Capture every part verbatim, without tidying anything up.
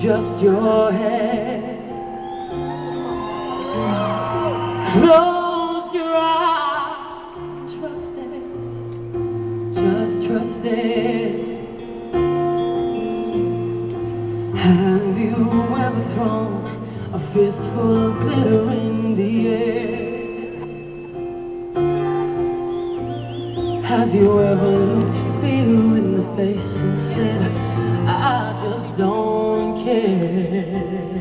just your head. Close your eyes and trust it, just trust it. Have you ever thrown a fistful of glitter in the air? Have you ever looked fear in the face and said, I just don't care?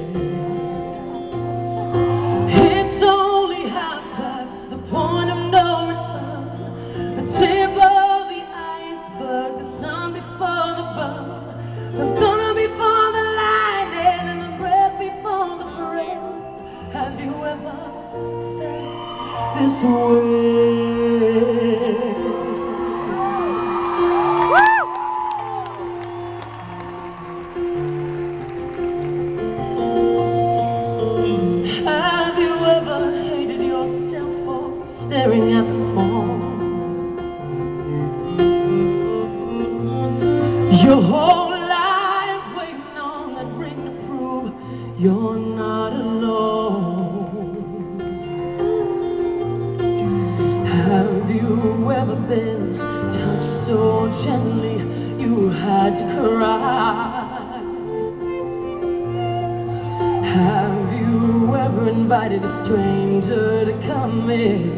It's only half past the point of no return, the tip of the iceberg, the sun before the burn, the thunder before the lightning, and the breath before the breath. Have you ever felt this way? Have you ever hated yourself for staring at the phone? Your whole life waiting on that ring to prove you're not alone. Have you ever been touched so gently you had to cry? Have you ever invited a stranger to come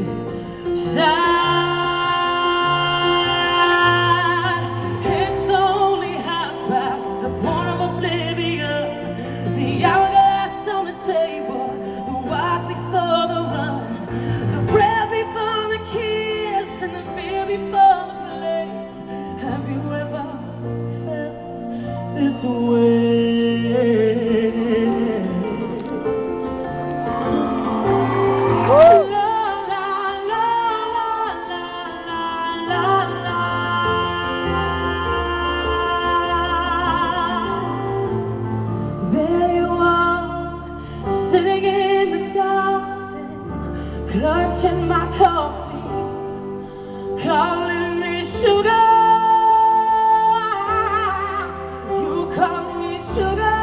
inside? It's only half past the point of oblivion, the hourglass on the table, the walk before the run, the breath before the kiss, and the fear before the plate. Have you ever felt this way? Sitting in the garden, clutching my coffee, calling me sugar. You call me sugar.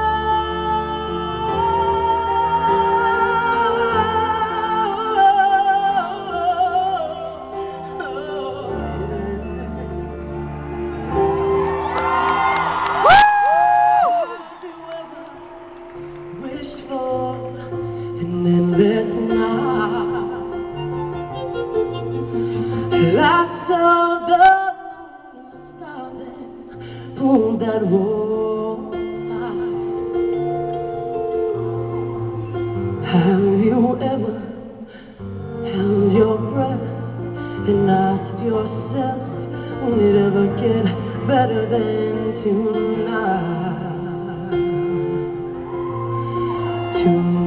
And then there's night, till I saw the moon and the stars and pulled that road aside. Have you ever held your breath and asked yourself, will it ever get better than tonight? Tonight.